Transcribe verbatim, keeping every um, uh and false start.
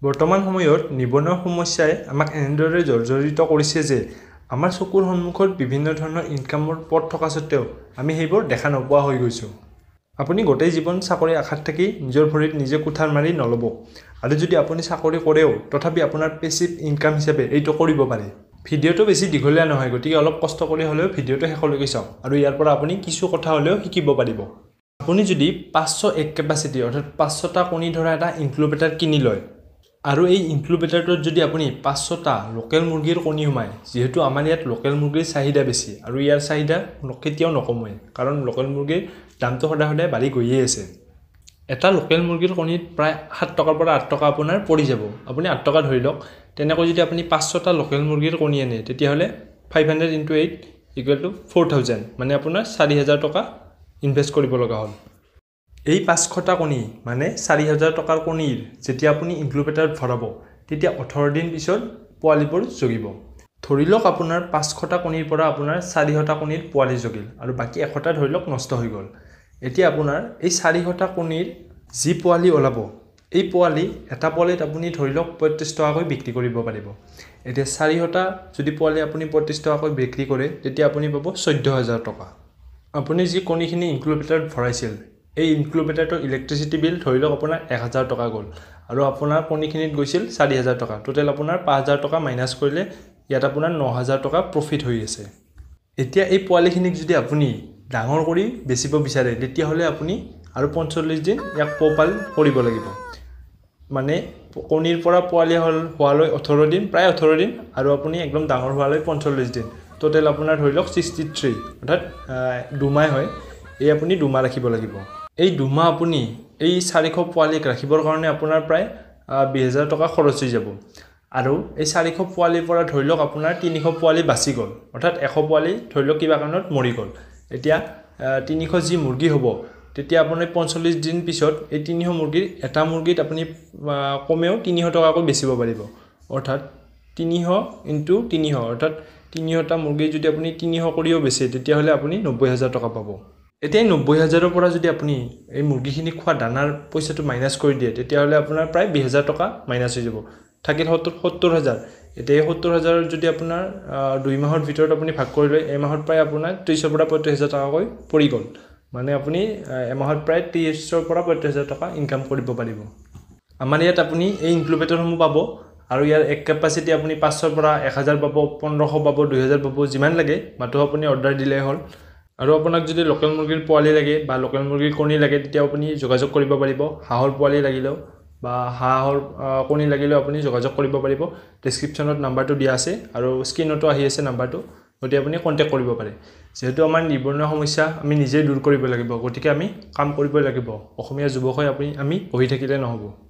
বৰ্তমান সময়ত নিবনুৱা সমস্যাই আমাক এনেদৰে জৰ্জৰিত কৰিছে যে আমাৰ চকুৰ সন্মুখত বিভিন্ন ধৰণৰ ইনকামৰ পথ থকা সত্ত্বেও আমি সেইবোৰ দেখা নোপোৱা হৈ গৈছোঁ। আপুনি গোটেই জীৱন চাকৰি আশাত থাকি নিজৰ ভৰিত নিজে কুঠাৰ মাৰি নল'ব। আৰু যদি আপুনি চাকৰি কৰেও তথাপি আপোনাৰ পেছিভ ইনকাম হিচাপে এইটো কৰিব পাৰে। ভিডিঅ'টো বেছি দীঘলীয়া নহয়, গতিকে অলপ কষ্ট কৰি হ'লেও ভিডিঅ'টো শেষলৈকে চাওক আৰু ইয়াৰ পৰা আপুনি কিছু কথা হ'লেও শিকিব পাৰিব। আপুনি যদি পাঁচশ এক কেপাচিটি অৰ্থাৎ পাঁচশটা কণী ধৰা এটা ইনকিউবেটাৰ কিনি লয় আৰু এই ইনকিউবেটাৰটোত যদি আপুনি পাঁচশটা লোকেল মুৰ্গীৰ কণী সোমায়, যিহেতু আমাৰ ইয়াত লোকেল মুৰ্গীৰ চাহিদা বেছি আৰু ইয়াৰ চাহিদা কেতিয়াও নকমে, কাৰণ লোকেল মুৰ্গীৰ দামটো সদায় সদায় বাঢ়ি গৈয়ে আছে। এটা লোকেল মুৰ্গীৰ কণীত প্ৰায় সাত টকাৰ পৰা আঠ টকা আপোনাৰ পৰি যাব। আপুনি আঠ টকা ধৰি লওক। তেনেকৈ যদি আপুনি পাঁচশটা লোকেল মুৰ্গীৰ কণী আনে তেতিয়াহ'লে five hundred into eight equal to four thousand, মানে আপোনাৰ চাৰি হাজাৰ টকা ইনভেষ্ট কৰিব লগা হ'ল। এই পাঁচশটা কণী মানে চাৰি হাজাৰ টকাৰ কণীৰ যেতিয়া আপুনি ইনকিউবেটাৰত ভৰাব তেতিয়া ওঠৰ দিন পিছত পোৱালিবোৰ জগিব। ধৰি লওক আপোনাৰ পাঁচশটা কণীৰ পৰা আপোনাৰ চাৰিশটা কণীৰ পোৱালি জগিল আৰু বাকী এশটা ধৰি লওক নষ্ট হৈ গ'ল। এতিয়া আপোনাৰ এই চাৰিশটা কণীৰ যি পোৱালি ওলাব, এই পোৱালি এটা পোৱালিত আপুনি ধৰি লওক পঁয়ত্ৰিছ টকাকৈ বিক্ৰী কৰিব পাৰিব। এতিয়া চাৰিশটা যদি পোৱালি আপুনি পঁয়ত্ৰিছ টকাকৈ বিক্ৰী কৰে তেতিয়া আপুনি পাব চৈধ্য হাজাৰ টকা। আপুনি যি কণীখিনি ইনকিউবেটাৰত ভৰাইছিল এই ইনকিউবেটাৰটোৰ ইলেক্ট্ৰিচিটি বিল ধৰি লওক আপোনাৰ এক হাজাৰ টকা গ'ল আৰু আপোনাৰ কণীখিনিত গৈছিল চাৰি হাজাৰ টকা। টোটেল আপোনাৰ পাঁচ হাজাৰ টকা মাইনাছ কৰিলে ইয়াত আপোনাৰ ন হাজাৰ টকা প্ৰফিট হৈ আছে। এতিয়া এই পোৱালিখিনিক যদি আপুনি ডাঙৰ কৰি বেচিব বিচাৰে তেতিয়াহ'লে আপুনি আৰু পঞ্চল্লিছ দিন ইয়াক পোহপাল কৰিব লাগিব। মানে কণীৰ পৰা পোৱালি হ'ল হোৱালৈ ওঠৰ দিন, প্ৰায় ওঠৰ দিন আৰু আপুনি একদম ডাঙৰ হোৱালৈ পঞ্চল্লিছ দিন। টোটেল আপোনাৰ ধৰি লওক ছিক্সটি থ্ৰী অৰ্থাৎ দুমাহ হয়। এই আপুনি দুমাহ ৰাখিব লাগিব। এই দুমাহ আপুনি এই চাৰিশ পোৱালিক ৰাখিবৰ কাৰণে আপোনাৰ প্ৰায় বিছ হাজাৰ টকা খৰচ হৈ যাব। আৰু এই চাৰিশ পোৱালিৰ পৰা ধৰি লওক আপোনাৰ তিনিশ পোৱালি বাচি গ'ল, অৰ্থাৎ এশ পোৱালি ধৰি লওক কিবা কাৰণত মৰি গ'ল। এতিয়া তিনিশ যি মুৰ্গী হ'ব তেতিয়া আপোনাৰ পঞ্চল্লিছ দিন পিছত এই তিনিশ মুৰ্গীৰ এটা মুৰ্গীত আপুনি কমেও তিনিশ টকাকৈ বেচিব পাৰিব। অৰ্থাৎ তিনিশ ইনটু তিনিশ অৰ্থাৎ তিনিশটা মুৰ্গী যদি আপুনি তিনিশ কৰিও বেচে তেতিয়াহ'লে আপুনি নব্বৈ হাজাৰ টকা পাব। এতিয়া এই নব্বৈ হাজাৰৰ পৰা যদি আপুনি এই মুৰ্গীখিনি খোৱা দানাৰ পইচাটো মাইনাছ কৰি দিয়ে তেতিয়াহ'লে আপোনাৰ প্ৰায় বিছ হাজাৰ টকা মাইনাছ হৈ যাব। থাকিল সত্তৰ সত্তৰ হাজাৰ। এতিয়া এই সত্তৰ হাজাৰৰ যদি আপোনাৰ দুই মাহৰ ভিতৰত আপুনি ভাগ কৰি লয়, এমাহত প্ৰায় আপোনাৰ ত্ৰিছৰ পৰা পঁয়ত্ৰিছ হাজাৰ টকাকৈ পৰি গ'ল। মানে আপুনি এমাহত প্ৰায় ত্ৰিছৰ পৰা পঁয়ত্ৰিছ হাজাৰ টকা ইনকাম কৰিব পাৰিব। আমাৰ ইয়াত আপুনি এই ইনকিউবেটাৰসমূহ পাব আৰু ইয়াৰ এক কেপাচিটি আপুনি পাঁচশৰ পৰা এক হাজাৰ পাব, পোন্ধৰশ পাব, দুই হাজাৰ পাব, যিমান লাগে মাত্ৰ আপুনি অৰ্ডাৰ দিলেই হ'ল। আৰু আপোনাক যদি লোকেল মুৰ্গীৰ পোৱালি লাগে বা লোকেল মুৰ্গীৰ কণী লাগে তেতিয়া আপুনি যোগাযোগ কৰিব পাৰিব। হাঁহৰ পোৱালি লাগিলেও বা হাঁহৰ কণী লাগিলেও আপুনি যোগাযোগ কৰিব পাৰিব। ডেছক্ৰিপশ্যনত নাম্বাৰটো দিয়া আছে আৰু স্ক্ৰীণতো আহি আছে নাম্বাৰটো, গতিকে আপুনি কণ্টেক্ট কৰিব পাৰে। যিহেতু আমাৰ নিবনুৱা সমস্যা আমি নিজেই দূৰ কৰিব লাগিব, গতিকে আমি কাম কৰিবই লাগিব। অসমীয়া যুৱক হৈ আপুনি আমি বহি থাকিলে নহ'ব।